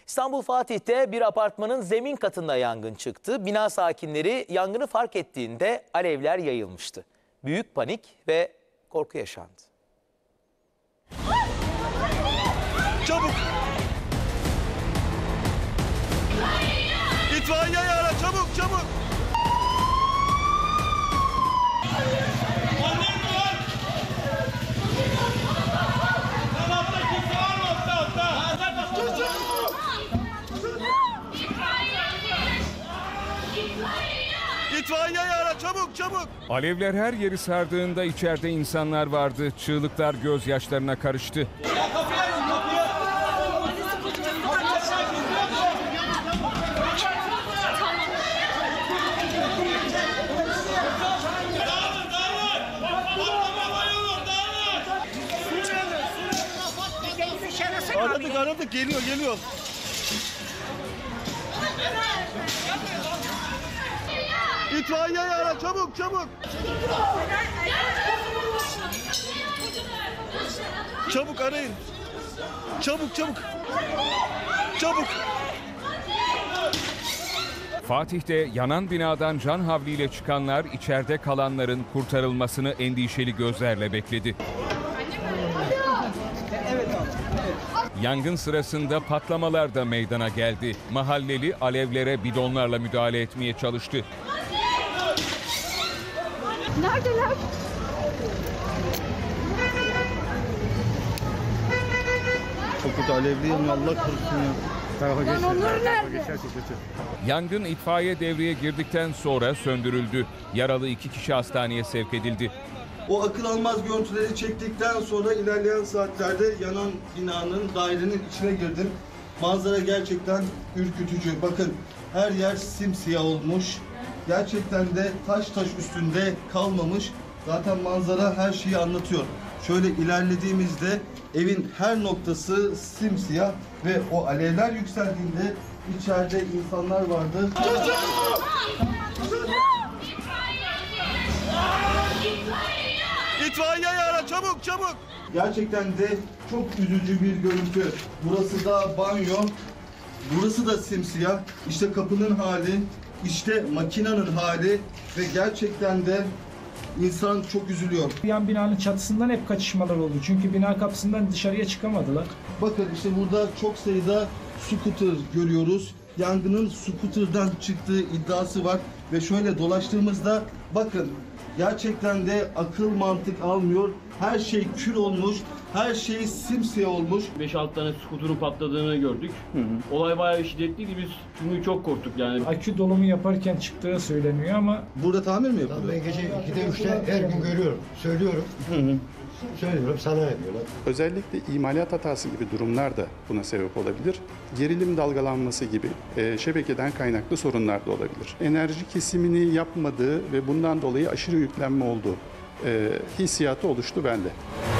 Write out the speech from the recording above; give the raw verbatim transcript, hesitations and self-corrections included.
İstanbul Fatih'te bir apartmanın zemin katında yangın çıktı. Bina sakinleri yangını fark ettiğinde alevler yayılmıştı. Büyük panik ve korku yaşandı. Çabuk! İtfaiyeyi ara, çabuk çabuk! İtfaiyeyi ara, çabuk çabuk! Alevler her yeri sardığında içeride insanlar vardı. Çığlıklar gözyaşlarına karıştı. Aradık aradık, geliyor geliyor. İtfaiyeyi ara, çabuk çabuk! Çabuk arayın. Çabuk çabuk. Çabuk. Fatih'te yanan binadan can havliyle çıkanlar içeride kalanların kurtarılmasını endişeli gözlerle bekledi. Yangın sırasında patlamalar da meydana geldi. Mahalleli alevlere bidonlarla müdahale etmeye çalıştı. Neredeler? Çok kötü alevli yanıyor, Allah korusun ya. Lan onlar nerede? Yangın itfaiye devreye girdikten sonra söndürüldü. Yaralı iki kişi hastaneye sevk edildi. O akıl almaz görüntüleri çektikten sonra ilerleyen saatlerde yanan binanın, dairenin içine girdim. Manzara gerçekten ürkütücü. Bakın her yer simsiyah olmuş. Gerçekten de taş taş üstünde kalmamış. Zaten manzara her şeyi anlatıyor. Şöyle ilerlediğimizde evin her noktası simsiyah ve o alevler yükseldiğinde içeride insanlar vardı. İtfaiyeyi ara, çabuk çabuk! Gerçekten de çok üzücü bir görüntü. Burası da banyo. Burası da simsiyah. İşte kapının hali, işte makinenin hali ve gerçekten de insan çok üzülüyor. Yan binanın çatısından hep kaçışmalar oldu. Çünkü bina kapısından dışarıya çıkamadılar. Bakın işte burada çok sayıda scooter görüyoruz. Yangının scooter'dan çıktığı iddiası var ve şöyle dolaştığımızda bakın gerçekten de akıl mantık almıyor. Her şey kül olmuş, her şey simsiyah olmuş. beş altı tane skuterun patladığını gördük. Hı hı. Olay bayağı şiddetliydi, biz çünkü çok korktuk yani. Akü dolumu yaparken çıktığı söyleniyor ama... Burada tamir mi yapılıyor? Ben gece ikide üçte her gün görüyorum, söylüyorum. Hı hı. Söylüyorum, sana yapıyorlar. Özellikle imalat hatası gibi durumlar da buna sebep olabilir. Gerilim dalgalanması gibi e, şebekeden kaynaklı sorunlar da olabilir. Enerji kesimini yapmadığı ve bundan dolayı aşırı yüklenme olduğu e, hissiyatı oluştu bende.